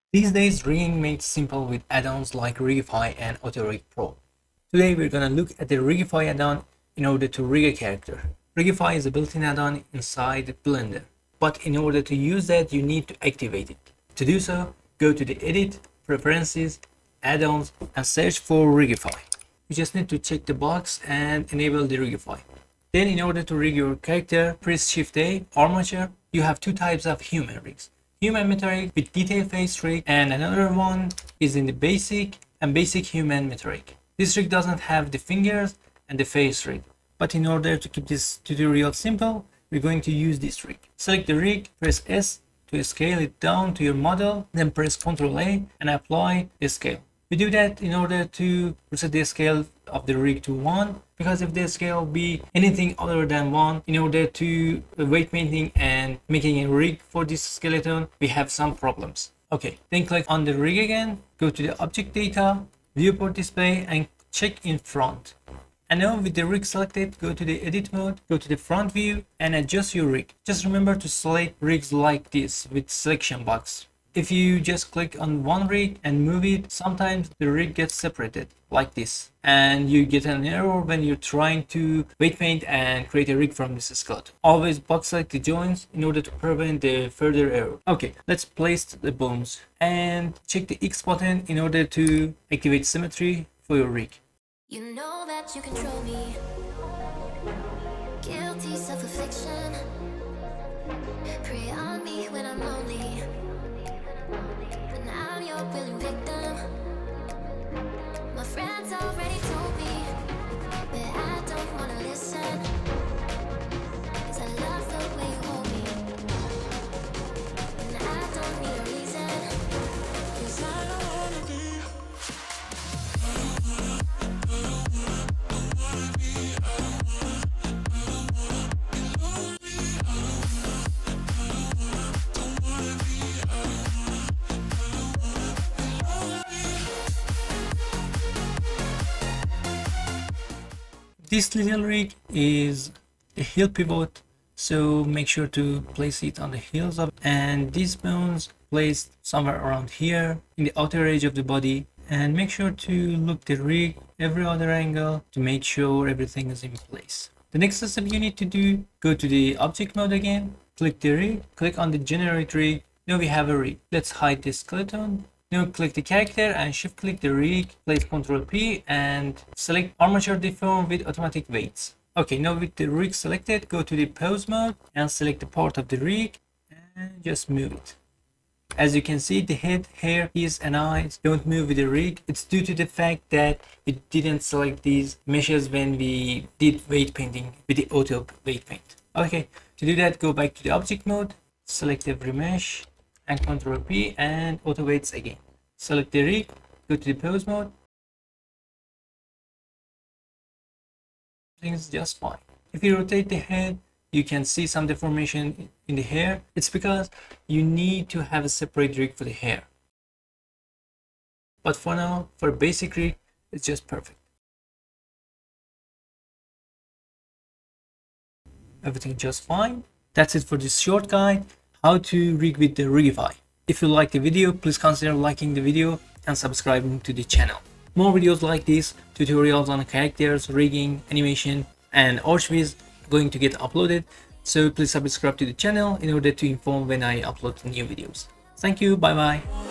These days, rigging made simple with add-ons like Rigify and AutoRig Pro. Today, we're gonna look at the Rigify add-on in order to rig a character. Rigify is a built-in add-on inside Blender, but in order to use that, you need to activate it. To do so, go to the Edit, Preferences, Add-ons, and search for Rigify. You just need to check the box and enable the Rigify. Then, in order to rig your character, press Shift-A, Armature. You have two types of human rigs. Human metallic with detail face rig, and another one is in the basic and basic human metallic. This rig doesn't have the fingers and the face rig, but in order to keep this tutorial simple, we're going to use this rig. Select the rig, press S to scale it down to your model, then press Ctrl A and apply the scale. We do that in order to reset the scale of the rig to 1, because if the scale be anything other than 1, in order to weight painting and making a rig for this skeleton, we have some problems. Okay, then click on the rig again, go to the object data, viewport display, and check in front. And now with the rig selected, go to the edit mode, go to the front view and adjust your rig. Just remember to select rigs like this with selection box. If you just click on one rig and move it, sometimes the rig gets separated like this, and you get an error when you're trying to weight paint and create a rig from this skeleton. Always box select the joints in order to prevent the further error. Okay, let's place the bones and check the X button in order to activate symmetry for your rig. You know that you control me. Guilty self-affliction. Prey on me when I'm lonely. But now I'm your willing victim. My friends already told me, but I don't wanna listen. 'Cause I love the way you hold me. And I don't need a reason. 'Cause I don't wanna be. This little rig is a heel pivot, so make sure to place it on the heels of, and these bones placed somewhere around here in the outer edge of the body, and make sure to look the rig every other angle to make sure everything is in place. The next step you need to do, go to the object mode again, click the rig, click on the generate rig. Now we have a rig. Let's hide the skeleton. Now click the character and shift click the rig, place Ctrl P and select armature deform with automatic weights. Okay, now with the rig selected, go to the pose mode and select the part of the rig and just move it. As you can see, the head, hair, ears and eyes don't move with the rig. It's due to the fact that we didn't select these meshes when we did weight painting with the auto weight paint. Okay, to do that, go back to the object mode, select every mesh and Ctrl P and auto weights again. Select the rig, go to the pose mode. Everything's just fine. If you rotate the head, you can see some deformation in the hair. It's because you need to have a separate rig for the hair. But for now, for a basic rig, it's just perfect. Everything just fine. That's it for this short guide, how to rig with the Rigify. If you like the video, please consider liking the video and subscribing to the channel. More videos like this, tutorials on characters, rigging, animation, and archviz going to get uploaded. So please subscribe to the channel in order to inform when I upload new videos. Thank you, bye bye.